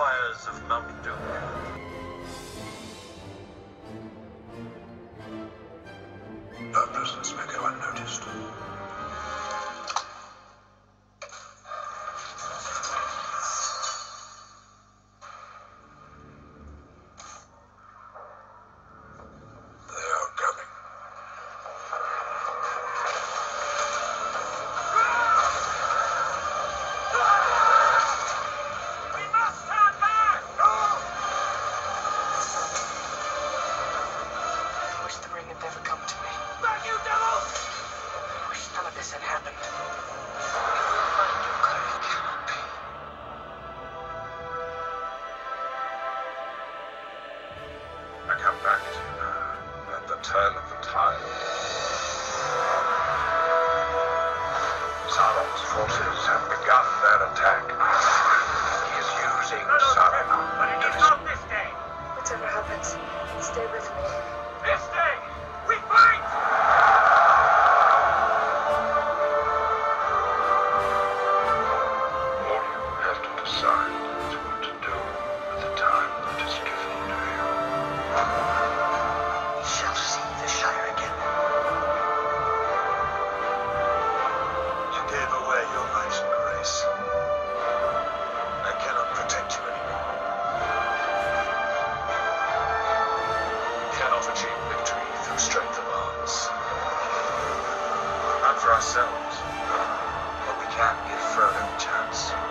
fires of Mount Doom. Our presence may go unnoticed. I come back to you now, at the turn of the tide. Sauron's forces have begun their attack. He is using Sauron But it is not this day! Whatever happens, stay with me. This day, we fight! All you have to decide is what to do with the time that is given to you. We shall see the Shire again. You gave away your life and grace. I cannot protect you anymore. We cannot achieve victory through strength of arms. Not for ourselves, but we can give further chance.